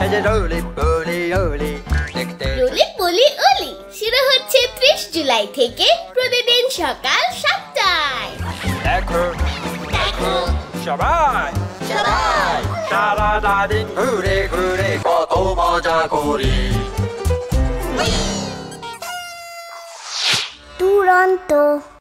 সেজে রোলি পলি ওলি দেখতে রোলি পলি ওলি শুরু হচ্ছে 30 জুলাই থেকে প্রতিদিন সকাল 7টায়। দেখো দেখো সবাই সবাই সারা দিন ঘুরে ঘুরে কত মজা করি। দুরন্ত।